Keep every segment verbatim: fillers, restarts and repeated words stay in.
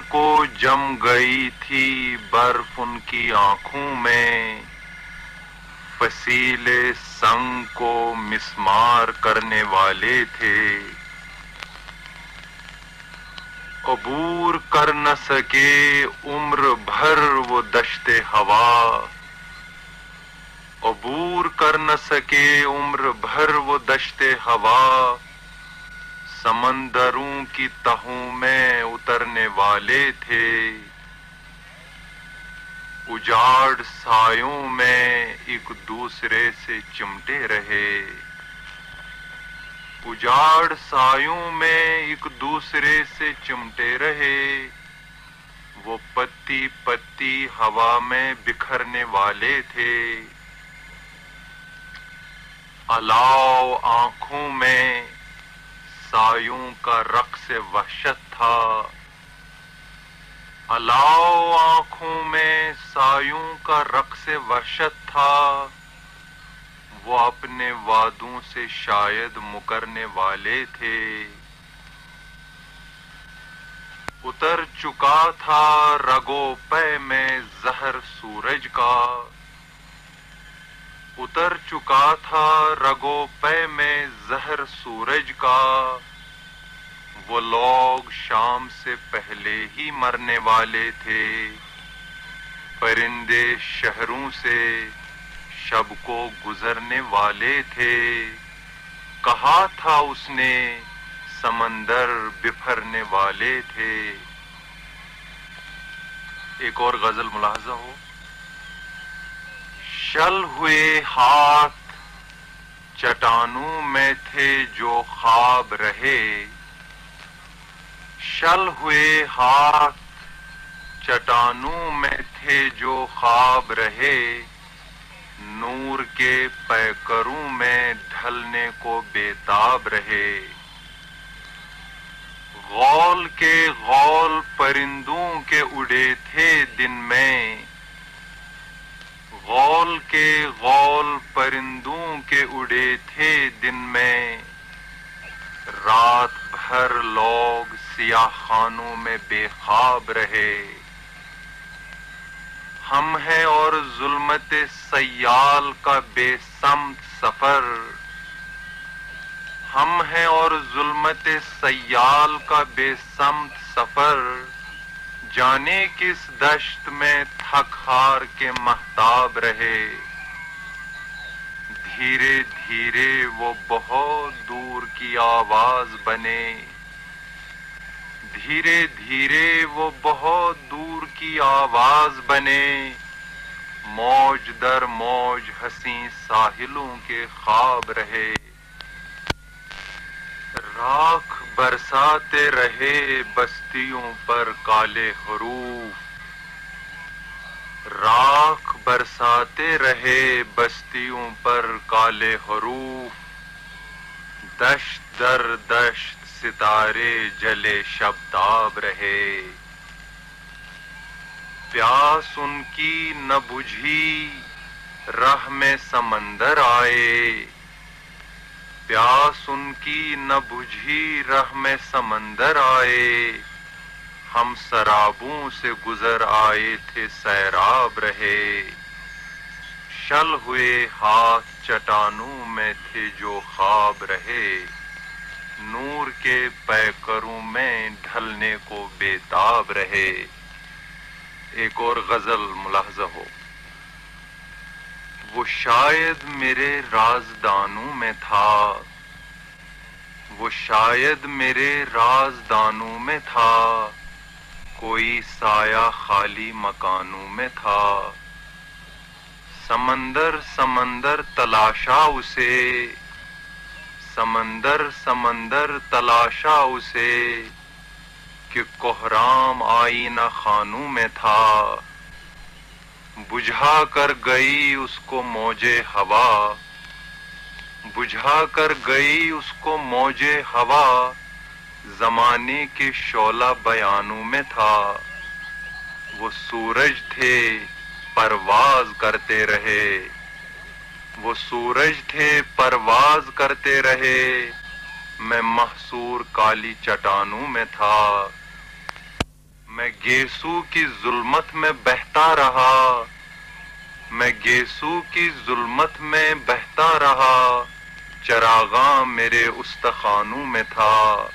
کو جم گئی تھی برف ان کی آنکھوں میں، فصیل سنگ کو مسمار کرنے والے تھے، عبور کر نہ سکے عمر بھر وہ دشت ہوا، عبور کر نہ سکے عمر بھر وہ دشت ہوا، سمندروں کی تہوں میں اترنے والے تھے، اجاڑ سایوں میں ایک دوسرے سے چمٹے رہے، اجاڑ سایوں میں ایک دوسرے سے چمٹے رہے، وہ پتی پتی ہوا میں بکھرنے والے تھے، الاؤ آنکھوں میں سایوں کا رقص وحشت تھا، الاؤ آنکھوں میں سایوں کا رقص وحشت تھا، وہ اپنے وعدوں سے شاید مکرنے والے تھے، اتر چکا تھا رگو پے میں زہر سورج کا، اتر چکا تھا رگو پے میں زہر سورج کا، وہ لوگ شام سے پہلے ہی مرنے والے تھے، پرندے شہروں سے شب کو گزرنے والے تھے، کہا تھا اس نے سمندر بفرنے والے تھے۔ ایک اور غزل ملاحظہ ہو۔ شل ہوئے ہاتھ چٹانوں میں تھے جو خواب رہے، شل ہوئے ہاتھ چٹانوں میں تھے جو خواب رہے، نور کے پیکروں میں ڈھلنے کو بےتاب رہے، غول کے غول پرندوں کے اڑے تھے دن میں، غول کے غول پرندوں کے اڑے تھے دن میں، رات بھر لوگ سیاہ خانوں میں بے خواب رہے، ہم ہیں اور ظلمت سیال کا بے سمت سفر، ہم ہیں اور ظلمت سیال کا بے سمت سفر، جانے کس دشت میں تھک ہار کے مہتاب رہے، دھیرے دھیرے وہ بہت دور کی آواز بنے، دھیرے دھیرے وہ بہت دور کی آواز بنے، موج در موج حسین ساحلوں کے خواب رہے، راکھ برساتے رہے بستیوں پر کالے حروف، راکھ برساتے رہے بستیوں پر کالے حروف، دشت در دشت ستارے جلے شبتاب رہے، پیاس ان کی نہ بجھی راہ میں سمندر آئے، پیاس ان کی نہ بجھی راہ میں سمندر آئے، ہم سرابوں سے گزر آئے تھے سیراب رہے، شل ہوئے ہاتھ چٹانوں میں تھے جو خواب رہے، نور کے پیکروں میں ڈھلنے کو بےتاب رہے۔ ایک اور غزل ملاحظہ ہو۔ وہ شاید میرے رازدانوں میں تھا، وہ شاید میرے رازدانوں میں تھا، کوئی سایہ خالی مکانوں میں تھا، سمندر سمندر تلاشا اسے، سمندر سمندر تلاشا اسے، کہ کوہرام آئینہ خانوں میں تھا، بجھا کر گئی اس کو موجے ہوا، بجھا کر گئی اس کو موجے ہوا، زمانے کے شعلہ بیانوں میں تھا، وہ سورج تھے پرواز کرتے رہے، وہ سورج تھے پرواز کرتے رہے، میں محصور کالی چٹانوں میں تھا، میں گیسو کی ظلمت میں بہتا رہا، میں گیسو کی ظلمت میں بہتا رہا، چراغاں میرے استخوانوں میں تھا،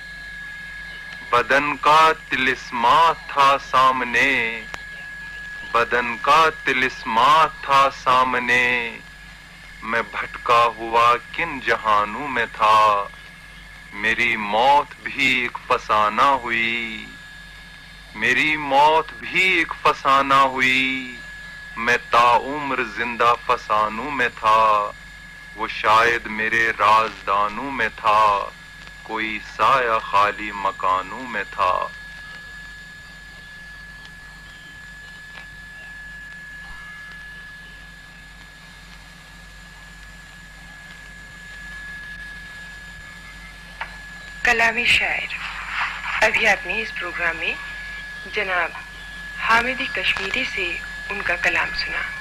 بدن کا طلسمات تھا سامنے، بدن کا طلسمات تھا سامنے، میں بھٹکا ہوا کن جہانوں میں تھا، میری موت بھی ایک فسانہ ہوئی، میری موت بھی ایک فسانہ ہوئی، میں تا عمر زندہ فسانوں میں تھا، وہ شاید میرے رازدانوں میں تھا، کوئی سایہ خالی مکانوں میں تھا۔ کلامی شاعر۔ ابھی آپ نے اس پروگرام میں جناب حامدی کشمیری سے ان کا کلام سنا۔